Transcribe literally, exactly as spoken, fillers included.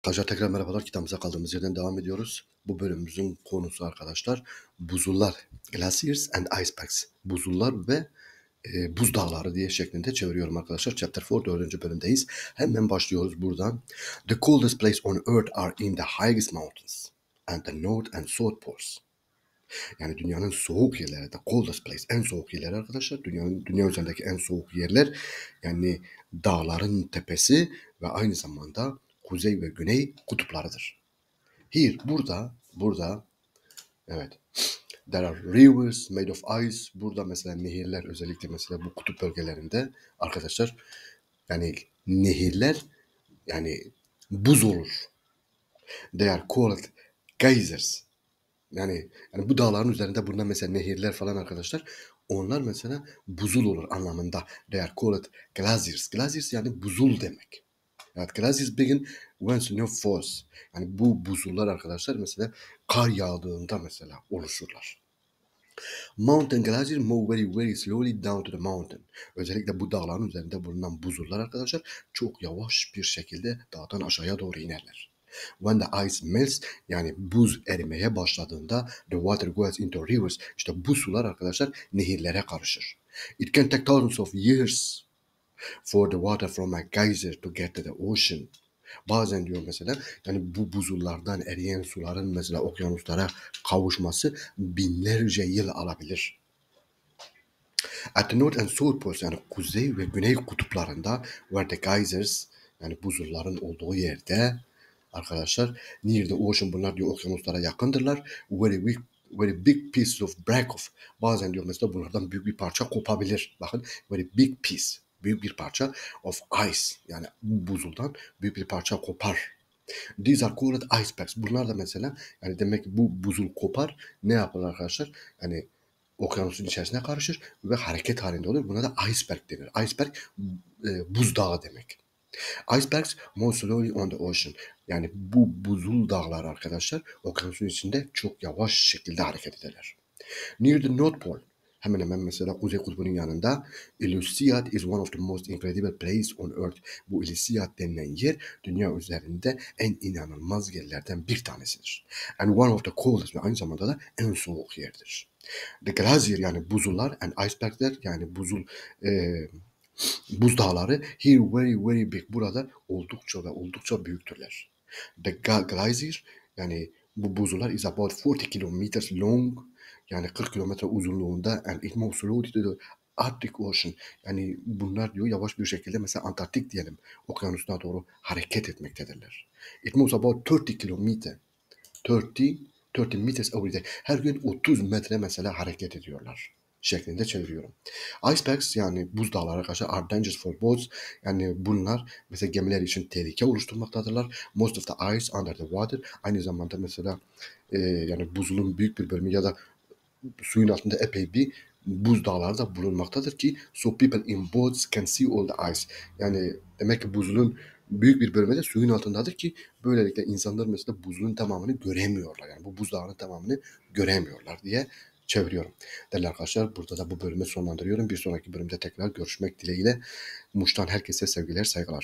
Arkadaşlar tekrar merhabalar. Kitabımıza kaldığımız yerden devam ediyoruz. Bu bölümümüzün konusu arkadaşlar buzullar, glaciers and icebergs. Buzullar ve e, buz dağları diye şeklinde çeviriyorum arkadaşlar. Chapter dört dördüncü bölümdeyiz. Hemen başlıyoruz buradan. The coldest place on earth are in the highest mountains and the north and south poles. Yani dünyanın soğuk yerleri, the coldest place, en soğuk yerler arkadaşlar. Dünyanın, dünya üzerindeki en soğuk yerler yani dağların tepesi ve aynı zamanda kuzey ve güney kutuplarıdır. Here, burada, burada, evet. There are rivers made of ice. Burada mesela nehirler, özellikle mesela bu kutup bölgelerinde arkadaşlar, yani nehirler yani buz olur. They are called geysers. Yani, yani bu dağların üzerinde bulunan mesela nehirler falan arkadaşlar, onlar mesela buzul olur anlamında. They are called glaciers. Glaciers yani buzul demek. Evet, glaciers begin when snow falls. Yani bu buzullar arkadaşlar mesela kar yağdığında mesela oluşurlar. Mountain glaciers move very very slowly down to the mountain. Özellikle bu dağların üzerinde bulunan buzullar arkadaşlar çok yavaş bir şekilde dağdan aşağıya doğru inerler. When the ice melts, yani buz erimeye başladığında the water goes into rivers. İşte bu sular arkadaşlar nehirlere karışır. It can take thousands of years for the water from a geyser to get to the ocean. Bazen diyor mesela yani bu buzullardan eriyen suların mesela okyanuslara kavuşması binlerce yıl alabilir. At the North and South Poles, yani kuzey ve güney kutuplarında, where the geysers, yani buzulların olduğu yerde arkadaşlar, near the ocean, bunlar diyor okyanuslara yakındırlar. Very big, very big pieces of break off. Bazen diyor mesela bunlardan büyük bir parça kopabilir. Bakın, very big piece, büyük bir parça of ice, yani buzuldan büyük bir parça kopar. These are called icebergs. Bunlar da mesela yani demek ki bu buzul kopar. Ne yapar arkadaşlar? Yani okyanusun içerisine karışır ve hareket halinde olur. Buna da iceberg denir. Iceberg e, buzdağı demek. Icebergs move slowly on the ocean. Yani bu buzul dağlar arkadaşlar okyanusun içinde çok yavaş şekilde hareket ederler. Near the North Pole, hemen hemen mesela Kuzey Kutbu'nun yanında, Elysiad is one of the most incredible places on earth. Bu Elysiad denilen yer dünya üzerinde en inanılmaz yerlerden bir tanesidir. And one of the coldest, ve aynı zamanda da en soğuk yerdir. The glacier, yani buzullar, and icebergler, yani buzul e, buz dağları, here very very big, burada oldukça ve oldukça büyüktürler. The glacier, yani bu buzullar is about forty kilometers long, yani kırk kilometre uzunluğunda, and it moves slowly to the Arctic Ocean. Yani bunlar diyor yavaş bir şekilde mesela Antarktik diyelim okyanusuna doğru hareket etmektedirler. It moves about thirty kilometer. thirty thirty meters every day. Her gün otuz metre mesela hareket ediyorlar şeklinde çeviriyorum. Icebergs, yani buzdağları arkadaşlar, are dangerous for boats. Yani bunlar mesela gemiler için tehlike oluşturmaktadırlar. Most of the ice under the water. Aynı zamanda mesela e, yani buzulun büyük bir bölümü ya da suyun altında epey bir buzdağları da bulunmaktadır ki so people in boats can see all the ice. Yani demek ki buzulun büyük bir bölümü de suyun altındadır ki böylelikle insanlar mesela buzulun tamamını göremiyorlar. Yani bu buzdağının tamamını göremiyorlar diye çeviriyorum. Değerli arkadaşlar, burada da bu bölümü sonlandırıyorum. Bir sonraki bölümde tekrar görüşmek dileğiyle. Muş'tan herkese sevgiler, saygılar.